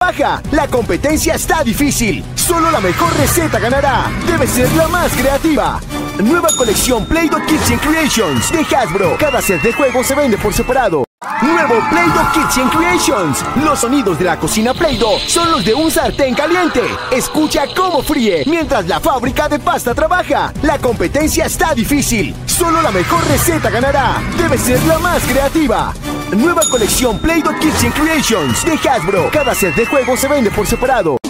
trabaja. La competencia está difícil. Solo la mejor receta ganará. Debe ser la más creativa. Nueva colección Play-Doh Kitchen Creations de Hasbro. Cada set de juego se vende por separado. Nuevo Play-Doh Kitchen Creations. Los sonidos de la cocina Play-Doh son los de un sartén caliente. Escucha cómo fríe mientras la fábrica de pasta trabaja. La competencia está difícil. Solo la mejor receta ganará. Debe ser la más creativa. Nueva colección Play-Doh Kitchen Creations de Hasbro. Cada set de juego se vende por separado.